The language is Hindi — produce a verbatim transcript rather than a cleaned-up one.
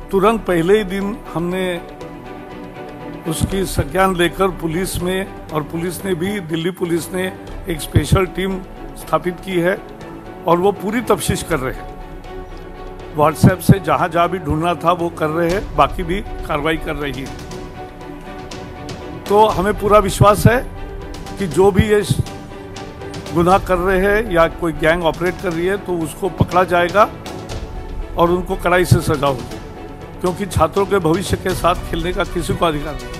तुरंत पहले ही दिन हमने उसकी संज्ञान लेकर पुलिस में, और पुलिस ने भी, दिल्ली पुलिस ने एक स्पेशल टीम स्थापित की है और वो पूरी तफ्तीश कर रहे हैं। व्हाट्सएप से जहां जहां भी ढूंढना था वो कर रहे हैं, बाकी भी कार्रवाई कर रही है। तो हमें पूरा विश्वास है कि जो भी ये गुनाह कर रहे हैं या कोई गैंग ऑपरेट कर रही है तो उसको पकड़ा जाएगा और उनको कड़ाई से सजा होगी, क्योंकि छात्रों के भविष्य के साथ खेलने का किसी को अधिकार नहीं।